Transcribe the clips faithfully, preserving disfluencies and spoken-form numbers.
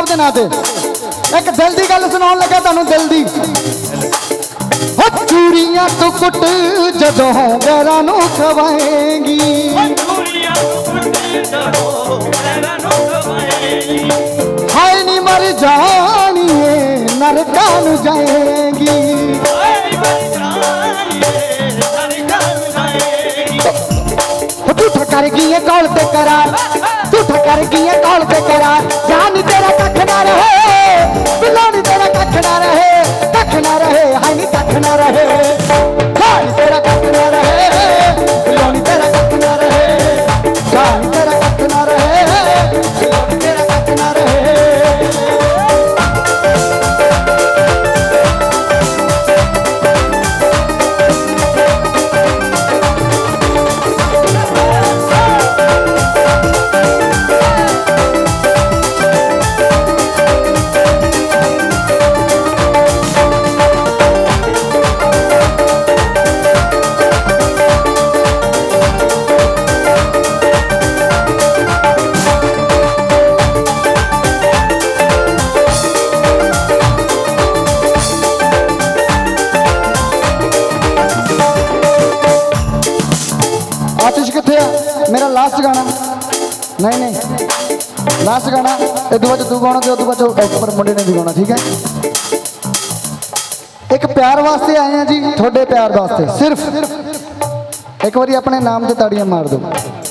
के नाम ते एक दिल की गल सुनाउण लगा तुहानूं दिल दी। चूड़ियां तू कुट जदों गैरां नूं खवाएंगी, हाय नी मर जानिए नरकां नूं जाएंगी। तू कर गई है कौल ते करार, तू कर गई है कौल ते करार, जान तेरा कख ना रहे, बिलोनी तेरा कख ना रहे, कख ना रहे, हाय नी कख ना रहे, जान तेरा कख ना रहे, बिलोनी तेरा कख ना रहे, जान तेरा कख ना रहे, बिलोनी तेरा कख ना रहे। मेरा लास्ट गाना नहीं नहीं लास्ट गाना ये बाद तू गाना तो बाद ऊपर मुंडे ने भी गाना, ठीक है। एक प्यार वास्ते आए हैं जी, थोड़े प्यार वास्ते सिर्फ एक बारी अपने नाम से ताड़ियां मार दो।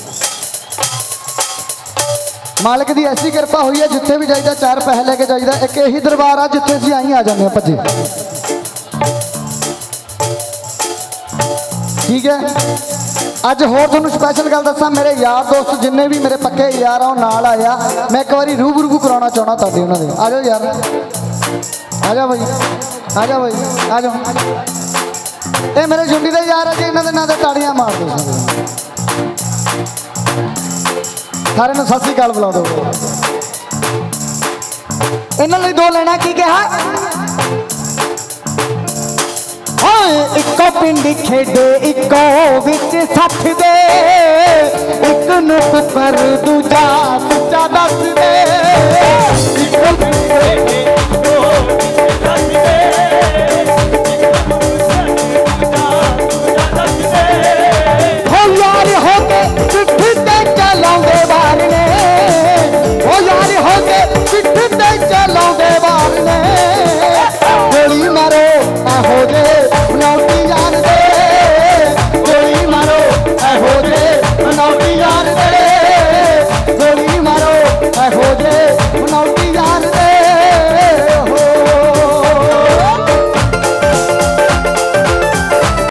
मालिक की ऐसी कृपा हुई है जिथे भी जाइए चार पैसे लेके जाइए, एक यही दरबार आ जिथे असीं आई आ जाते भजे, ठीक है। अज होर तुहानूं स्पैशल गल दसां, मेरे यार दोस्त जिन्ने भी मेरे पक्के यार आ नाल आया, मैं एक बारी रूब रूबू कराना चाहना तुहाडे उन्हां दे। आ जाओ यार, आ जाओ भाई, आ जाओ भाई, आ जाओ। ये मेरे झुंडी दे यार है जी, इन्हां दे नां ते ताड़ियां मार दो सारे नूं। सत श्री अकाल बुला दो। इन्हां लई दो लेना की कहा, इको पिंड खेडे इको विच सठ दे, एक नुक पर दूजा सच्चा दस दे, इको पिंड